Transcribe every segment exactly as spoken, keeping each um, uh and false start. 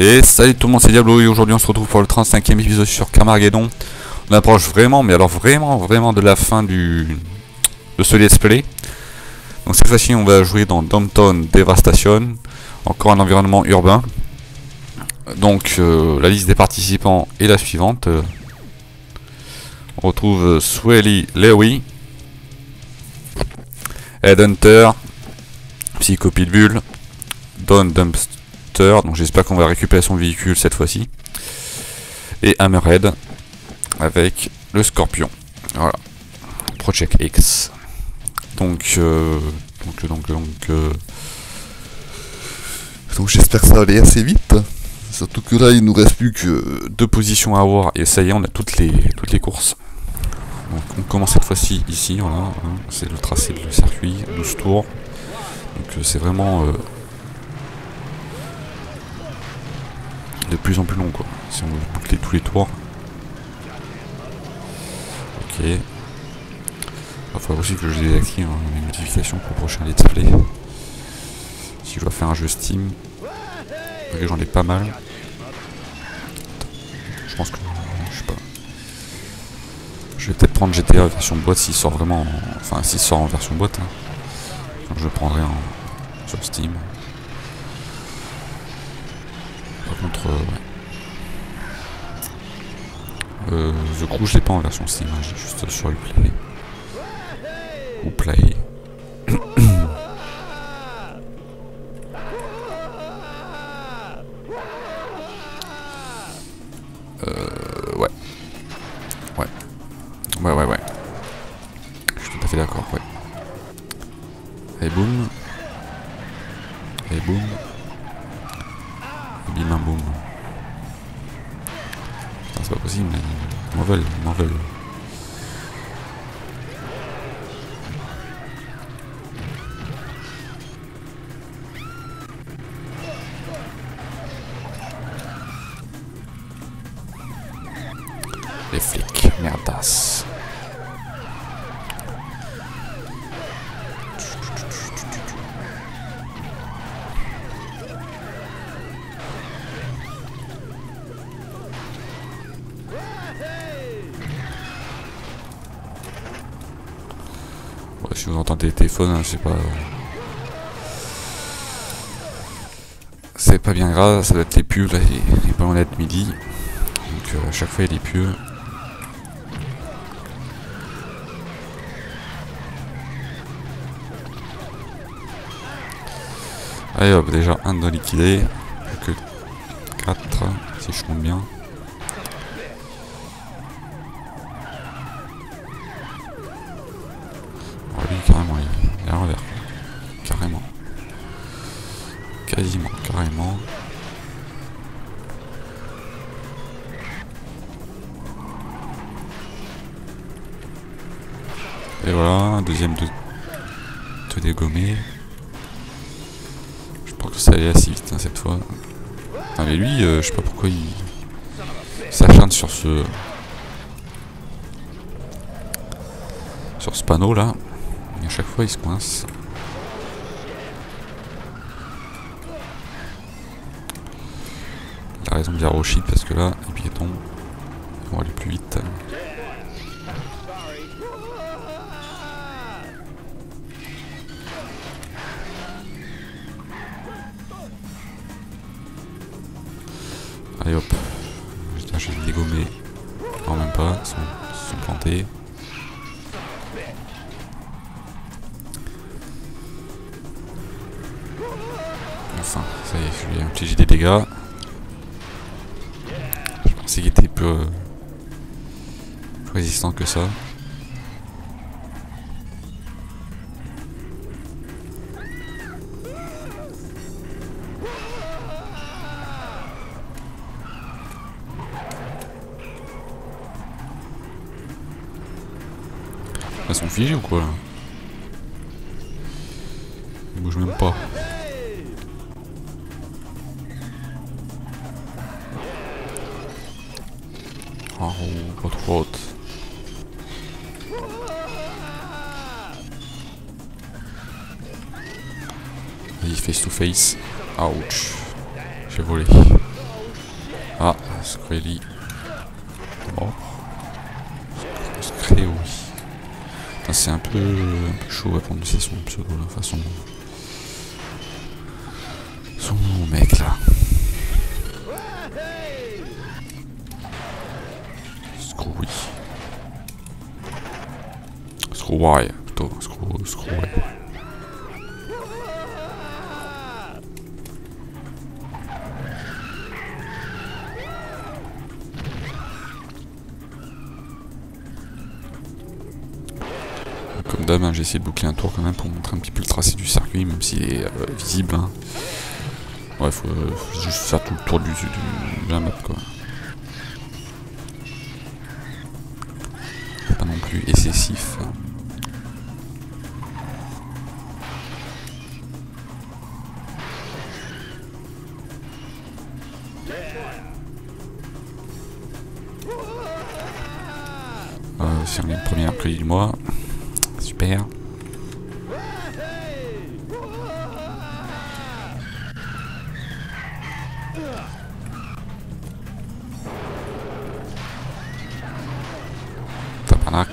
Et salut tout le monde, c'est Diablo et aujourd'hui on se retrouve pour le trente-cinquième épisode sur Carmageddon. On approche vraiment, mais alors vraiment, vraiment de la fin du de ce let's play. Donc cette fois-ci on va jouer dans Downtown Devastation, encore un environnement urbain. Donc euh, la liste des participants est la suivante. Euh, on retrouve Swelly Lewy, Headhunter, Psycho Pitbull, Don Dumpster. Donc j'espère qu'on va récupérer son véhicule cette fois-ci. Et Hammerhead avec le Scorpion. Voilà. Project X. Donc euh, donc donc donc euh, donc j'espère que ça va aller assez vite. Surtout que là il nous reste plus que deux positions à avoir et ça y est, on a toutes les toutes les courses. Donc on commence cette fois-ci ici, voilà, hein, c'est le tracé du circuit, douze tours. Donc euh, c'est vraiment euh, de plus en plus long quoi, si on veut boucler tous les tours. Ok. Il va falloir aussi que je désactive hein, les notifications pour le prochain let's play. Si je dois faire un jeu Steam, j'en ai pas mal. Je pense que je sais pas. Je vais peut-être prendre G T A version boîte s'il sort vraiment, en... enfin s'il sort en version boîte. Hein. Donc, je le prendrai en... sur Steam. Par contre, euh, ouais. euh, The Crew je l'ai pas en version Steam, hein, j'ai juste sur le Play. Ou Play. euh, ouais. Ouais. Ouais, ouais, ouais. Je suis tout à fait d'accord, ouais. Et boum. Et boum. Bim bam boum. C'est pas possible, mais ils m'en veulent, ils m'en veulent. Les flics, merdasse. Si vous entendez les téléphones, hein, c'est pas... C'est pas bien grave, ça doit être les pubs, là, il est pas loin d'être midi. Donc euh, à chaque fois il y a des pubs. Allez hop, déjà un de liquidé. Plus que quatre, si je compte bien. Carrément, il y a un revers. Carrément. Quasiment, carrément. Et voilà, un deuxième de, de dégommer. Je pense que ça allait assez vite hein, cette fois. Ah mais lui, euh, je sais pas pourquoi il s'acharne sur ce... Sur ce panneau là. Et à chaque fois il se coince. Il a raison de dire au shit parce que là les piétons vont aller plus vite. Allez hop. Je vais dégommer. Non même pas, ils sont, ils sont plantés. Enfin, ça y est, je lui ai infligé des dégâts. Je pensais qu'il était peu, euh, plus résistant que ça. Ils sont figés ou quoi là? Ils bougent même pas. Oh, pas trop haute. Vas-y, face to face. Ouch. J'ai volé. Ah, Screlly. Oh. Scré, oui. C'est un peu, un peu chaud à prononcer son pseudo là, enfin son, son mec là. Screwy. Screwy, plutôt. Screw, Screwy. Comme d'hab, hein, j'ai essayé de boucler un tour quand même pour montrer un petit peu le tracé du circuit, même s'il est euh, visible. Hein. Ouais, faut, euh, faut juste faire tout le tour du, du, de la map quoi. Pas non plus excessif. Hein. Euh, si on est le premier après du mois. Super. Tabarnak.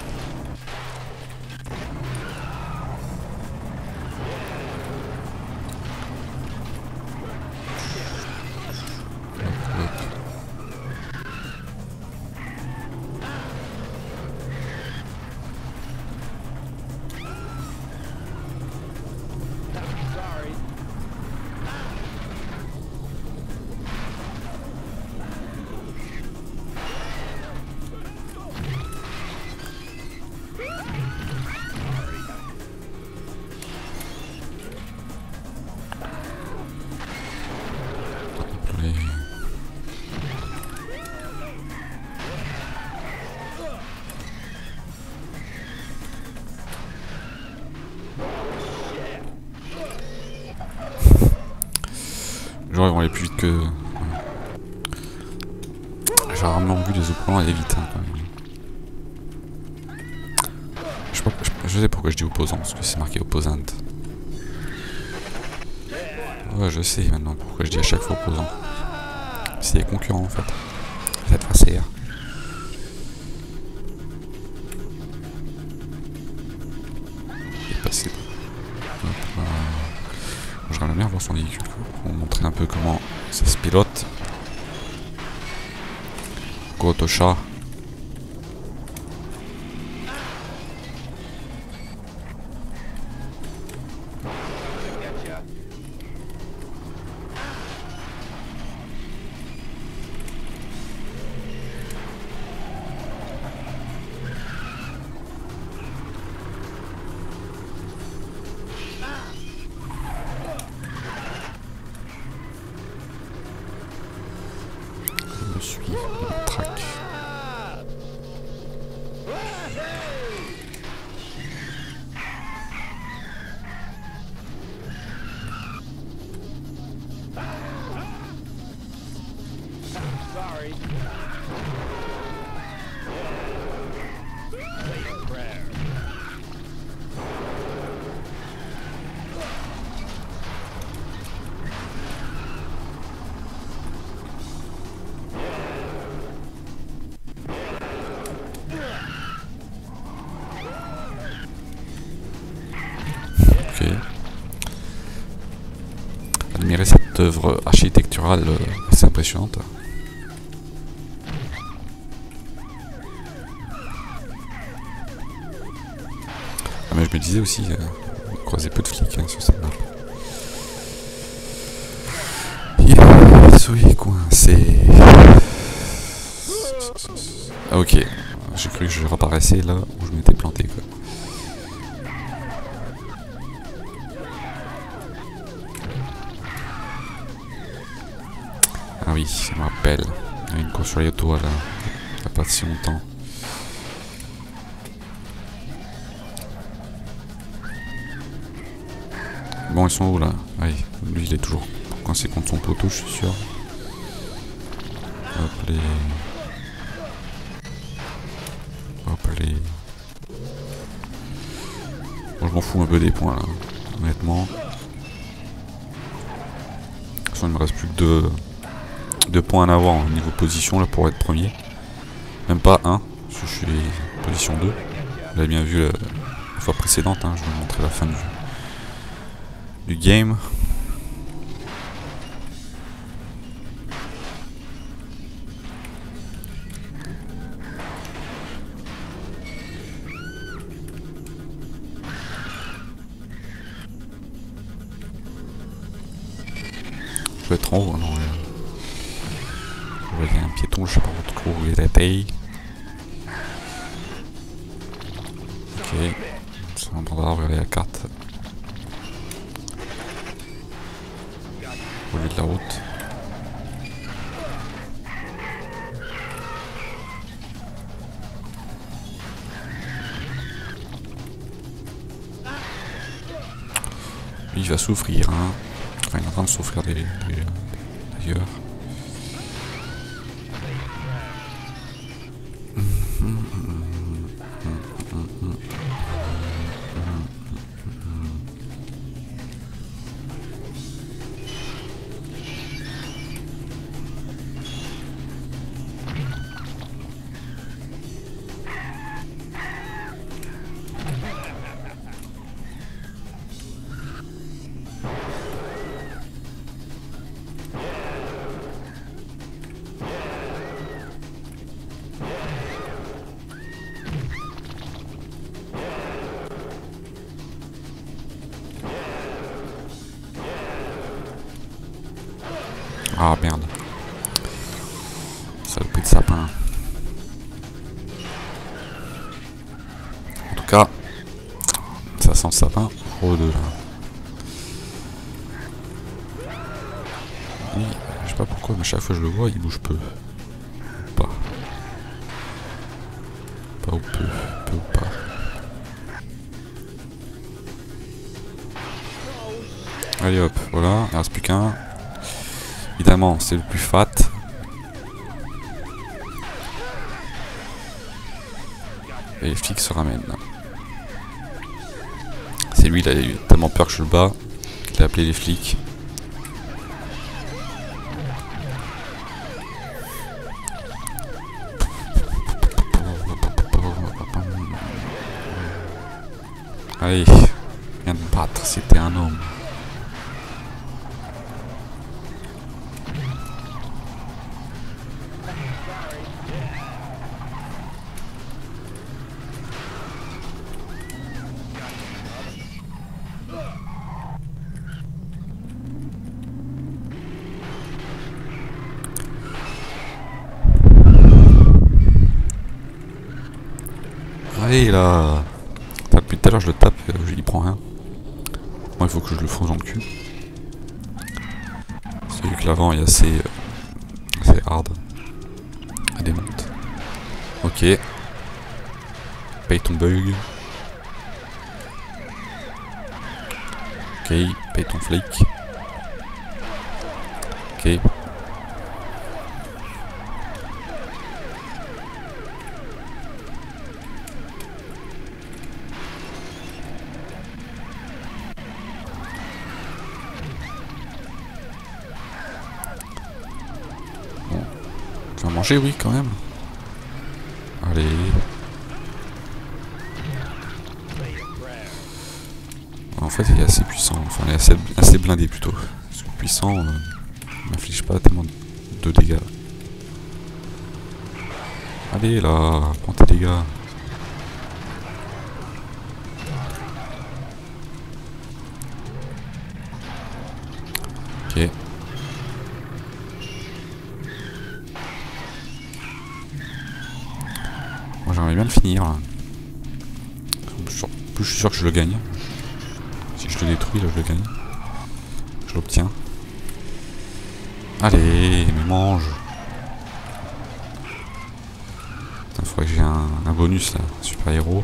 Genre ils vont aller plus vite que... J'ai rarement vu les opposants aller vite hein, quand même. Je sais, pas, je, je sais pourquoi je dis opposant, parce que c'est marqué opposante. Ouais je sais maintenant pourquoi je dis à chaque fois opposant. C'est les concurrents en fait. Cette adversaire. Il est passé. J'aimerais bien voir son véhicule pour montrer un peu comment ça se pilote. Gotosha. Je suis track. Admirer cette œuvre architecturale assez impressionnante. Ah, mais je me disais aussi, euh, on croisait peu de flics hein, sur cette map. Il suis coincé. Ah ok, j'ai cru que je reparaissais là où je m'étais planté quoi. Ah oui, ça me rappelle. Il y a une course sur les autos là, il n'y a pas si longtemps. Bon, ils sont où là? Oui, lui il est toujours coincé contre son poteau, je suis sûr. Hop les... Hop les... Bon, je m'en fous un peu des points là, honnêtement. De toute façon, il me reste plus que deux... deux points en avant au niveau position là pour être premier. Même pas un, parce que je suis position deux. Vous l'avez bien vu la, la fois précédente, hein, je vais vous montrer la fin du, du game. Je vais être en haut, non, je vois un piéton, je sais pas trop où il est la taille. Ok, ça m'entendra regarder la carte. Au lieu de la route. Lui il va souffrir, hein. Enfin il est en train de souffrir des, des, d'ailleurs. Ah merde. Saloperie de sapin. En tout cas, ça sent le sapin pro deux. Et, je sais pas pourquoi, mais chaque fois que je le vois, il bouge peu. Ou pas. Pas ou peu. Peu ou pas. Allez hop, voilà, il ne reste plus qu'un. Évidemment, c'est le plus fat. Et les flics se ramènent. C'est lui, il a eu tellement peur que je le bats qu'il a appelé les flics. Allez, viens de battre, c'était un homme. Allez là. Depuis tout à l'heure je le tape, euh, il prend rien. Moi il faut que je le fonce dans le cul. C'est vu que l'avant est assez, euh, assez hard. Elle démonte. Ok. Paye ton bug. Ok, paye ton flic. Ok. Tu vas manger, oui, quand même. Allez. En fait, il est assez puissant. Enfin, il est assez, assez blindé plutôt. Parce que puissant, euh, il m'inflige pas tellement de dégâts. Allez là, prends tes dégâts. Ok. Moi j'aimerais bien le finir. Là. Plus je suis sûr que je le gagne. Si je le détruis, là je le gagne. Je l'obtiens. Allez, mais mange. Il faudrait que j'ai un, un bonus là, super héros.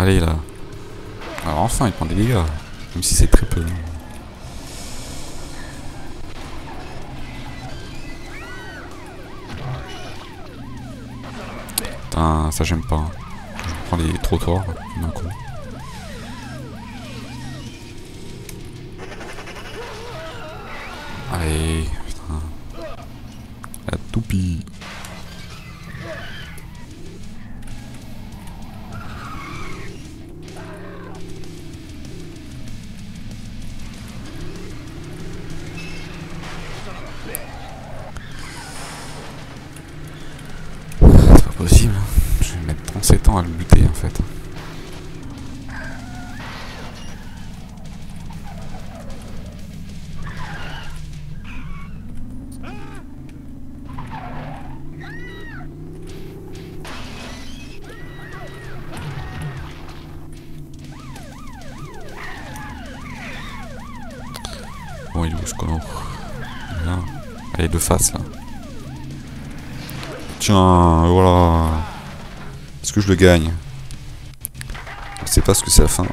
Allez là. Alors enfin il prend des dégâts. Même si c'est très peu. Putain, ça j'aime pas. Je prends des trottoirs d'un coup. Allez, putain. La toupie. C'est pas possible. Je vais mettre trente-sept ans à le buter en fait. Bon, il est où ce connard? Là. Allez, de face là. Tiens, voilà. Est-ce que je le gagne? Je sais pas ce que c'est la fin.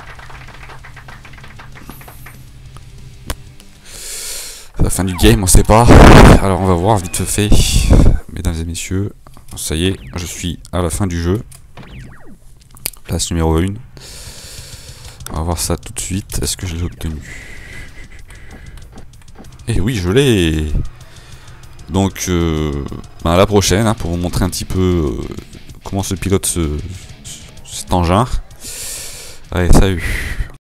C'est la fin du game, on sait pas. Alors on va voir vite fait. Mesdames et messieurs, ça y est, je suis à la fin du jeu. Place numéro un. On va voir ça tout de suite. Est-ce que je l'ai obtenu? Et oui, je l'ai. Donc, euh, ben à la prochaine, hein, pour vous montrer un petit peu euh, comment se pilote ce, ce, cet engin. Allez, salut.